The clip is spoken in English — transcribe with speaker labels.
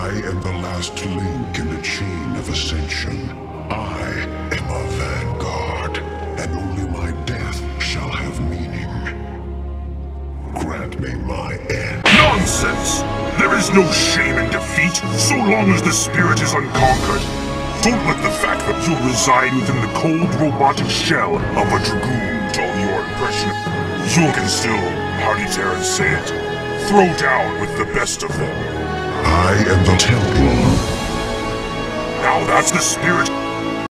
Speaker 1: I am the last link in the chain of ascension. I am a Vanguard, and only my death shall have meaning. Grant me my end.
Speaker 2: Nonsense! There is no shame in defeat, so long as the spirit is unconquered. Don't let the fact that you reside within the cold robotic shell of a dragoon dull your impression. You can still, how do Terrans say it, throw down with the best of them.
Speaker 1: I am the Templar.
Speaker 2: Now that's the spirit.